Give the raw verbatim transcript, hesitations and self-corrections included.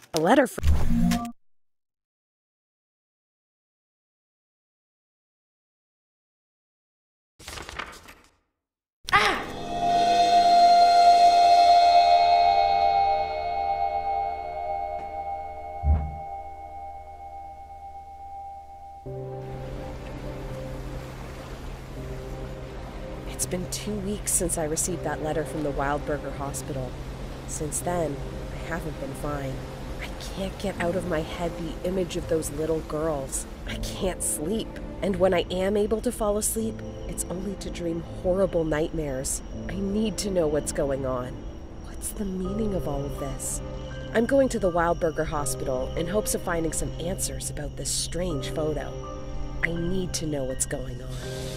A letter from... It's been two weeks since I received that letter from the Wildberger Hospital. Since then, I haven't been fine. I can't get out of my head the image of those little girls. I can't sleep. And when I am able to fall asleep, it's only to dream horrible nightmares. I need to know what's going on. What's the meaning of all of this? I'm going to the Wildberger Hospital in hopes of finding some answers about this strange photo. I need to know what's going on.